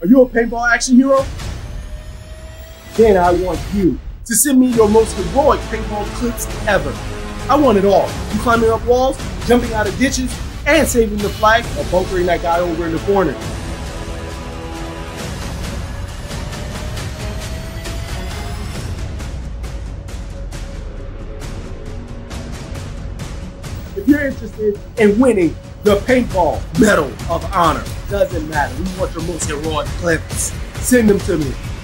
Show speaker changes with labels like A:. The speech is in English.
A: Are you a paintball action hero? Then I want you to send me your most heroic paintball clips ever. I want it all. You climbing up walls, jumping out of ditches, and saving the flag, or bunkering that guy over in the corner. If you're interested in winning the Paintball Medal of Honor, doesn't matter. We want your most heroic clips. Send them to me.